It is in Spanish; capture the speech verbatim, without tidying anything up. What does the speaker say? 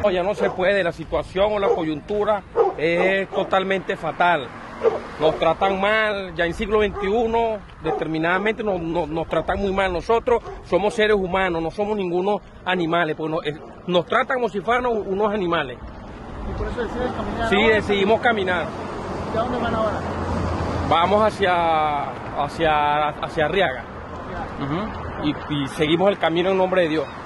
Ya no se puede, la situación o la coyuntura es totalmente fatal. Nos tratan mal, ya en siglo veintiuno, determinadamente nos, nos, nos tratan muy mal. Nosotros somos seres humanos, no somos ningunos animales, porque nos, nos tratan como si fuéramos unos animales. ¿Y por eso deciden caminar? Sí, ahora? decidimos caminar. ¿De dónde van ahora? Vamos hacia, hacia, hacia Arriaga. Uh-huh. y, y seguimos el camino en nombre de Dios.